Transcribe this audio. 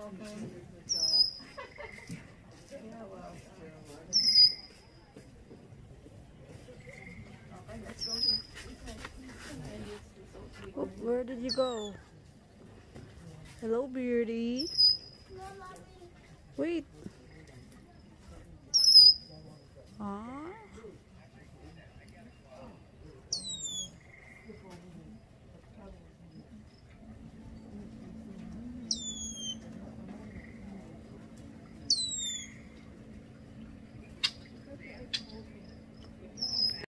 Oh, where did you go? Hello, Beardy. Wait. Ah.